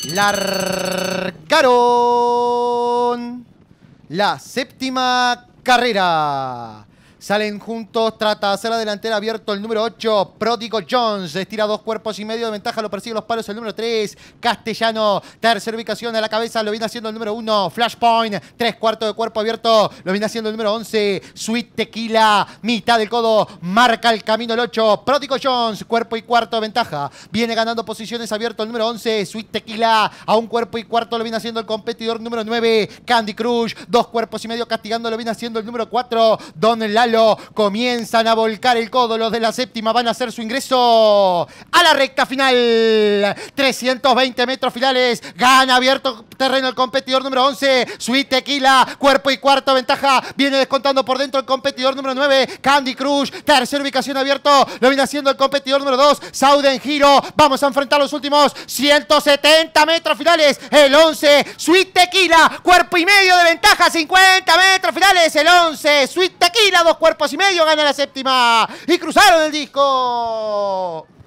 Largaron la séptima carrera. Salen juntos, trata de hacer la delantera, abierto el número 8, Pródigo Jones, estira 2 cuerpos y medio de ventaja, lo persigue los palos el número 3, Castellano, tercera ubicación a la cabeza, lo viene haciendo el número 1, Flashpoint, 3/4 de cuerpo abierto, lo viene haciendo el número 11, Sweet Tequila, mitad del codo, marca el camino el 8, Pródigo Jones, cuerpo y cuarto de ventaja, viene ganando posiciones, abierto el número 11, Sweet Tequila, a un cuerpo y cuarto lo viene haciendo el competidor número 9, Candy Crush, 2 cuerpos y medio castigando, lo viene haciendo el número 4, Don Lalo. Comienzan a volcar el codo, los de la séptima van a hacer su ingreso a la recta final. 320 metros finales, gana abierto terreno el competidor número 11, Sweet Tequila, cuerpo y cuarto ventaja, viene descontando por dentro el competidor número 9, Candy Crush, tercera ubicación abierto, lo viene haciendo el competidor número 2, Southern Hero, vamos a enfrentar los últimos 170 metros finales, el 11, Sweet Tequila, cuerpo y medio de ventaja, 50 metros finales, el 11, Sweet Tequila, 2 cuerpos y medio, gana la séptima y cruzaron el disco.